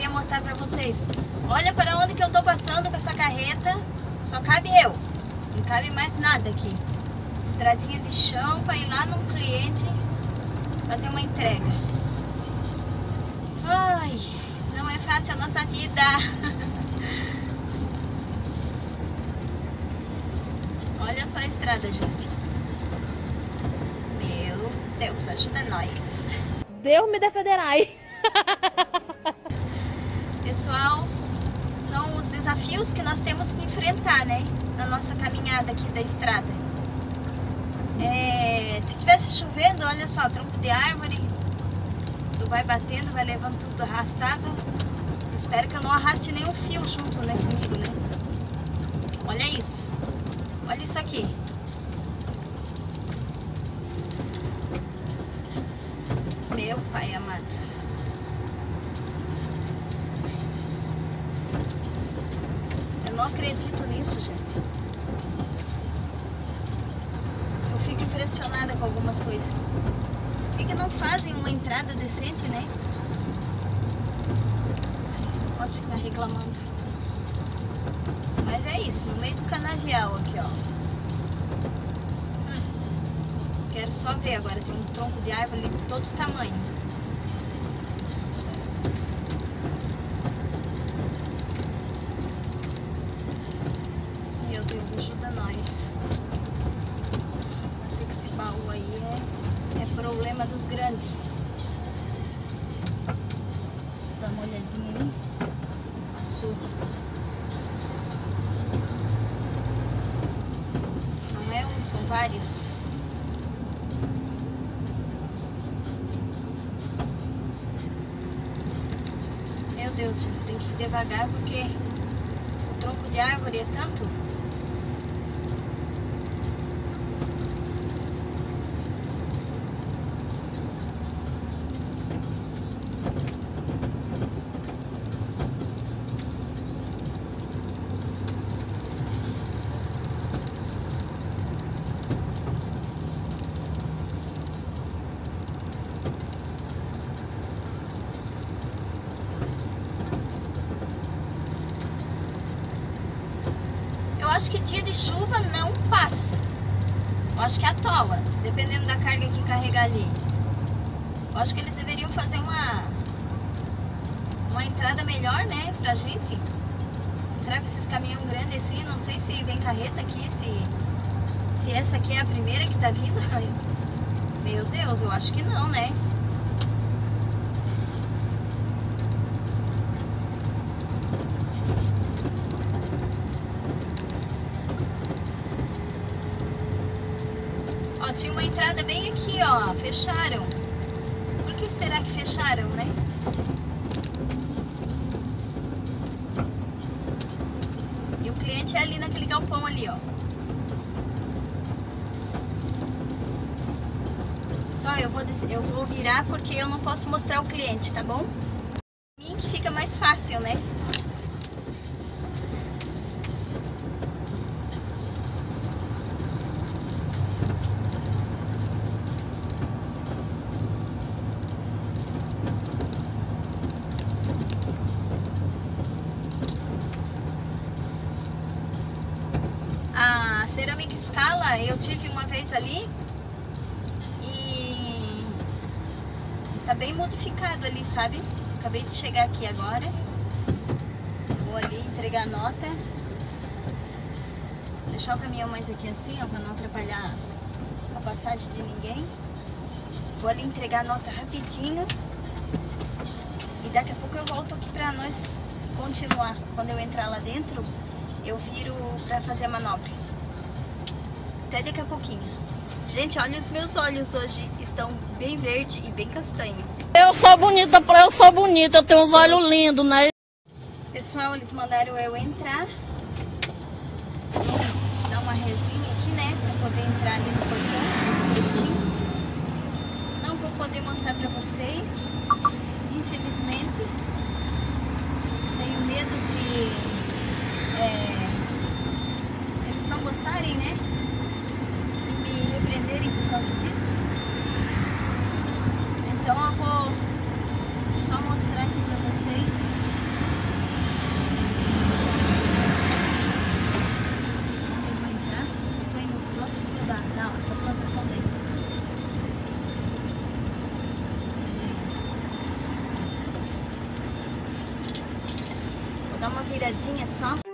queria mostrar pra vocês. Olha para onde que eu tô passando com essa carreta. Só cabe eu. Não cabe mais nada aqui. Estradinha de chão para ir lá num cliente fazer uma entrega. Ai, não é fácil a nossa vida. Olha só a estrada, gente. Meu Deus, ajuda nós. Deus me defenderai. Pessoal, são os desafios que nós temos que enfrentar, né? Na nossa caminhada aqui da estrada. Se tivesse chovendo, olha só, tronco de árvore. Tu vai batendo, vai levando tudo arrastado. Espero que eu não arraste nenhum fio junto, né, comigo, né? Olha isso. Olha isso aqui. Meu pai amado. Eu não acredito nisso, gente. Eu fico impressionada com algumas coisas. Por que não fazem uma entrada decente, né? Não posso ficar reclamando. Mas é isso, no meio do canavial aqui, ó. Quero só ver agora, tem um tronco de árvore ali de todo tamanho. Meu Deus, ajuda nós. Tem que esse baú aí é problema dos grandes. Deixa eu dar uma olhadinha ali. Passou. Não é um, são vários. Meu Deus, gente, tem que ir devagar porque o tronco de árvore é tanto. Eu acho que dia de chuva não passa. Eu acho que atola, dependendo da carga que carregar ali. Eu acho que eles deveriam fazer uma entrada melhor, né, pra gente. Entrar com esses caminhão grandes assim, não sei se vem carreta aqui, se essa aqui é a primeira que tá vindo, mas... Meu Deus, eu acho que não, né? Ó, tinha uma entrada bem aqui, ó, fecharam. Por que será que fecharam, né? E o cliente é ali naquele galpão ali, ó. Só eu vou virar porque eu não posso mostrar o cliente, tá bom? Pra mim que fica mais fácil, né? A cerâmica escala eu tive uma vez ali e tá bem modificado ali, sabe? Acabei de chegar aqui agora. Vou ali entregar a nota. Vou deixar o caminhão mais aqui assim, ó, pra não atrapalhar a passagem de ninguém. Vou ali entregar a nota rapidinho e daqui a pouco eu volto aqui pra nós continuar. Quando eu entrar lá dentro, eu viro pra fazer a manobra. Até daqui a pouquinho. Gente, olha, os meus olhos hoje estão bem verde e bem castanho. Eu sou bonita, eu tenho uns olhos lindos, né? Pessoal, eles mandaram eu entrar. Vamos dar uma resinha aqui, né? Pra poder entrar ali no portão. Não vou poder mostrar pra vocês, infelizmente. Tenho medo de eles não gostarem, né? E me repreenderem por causa disso. Então eu vou só mostrar aqui pra vocês dar uma viradinha só.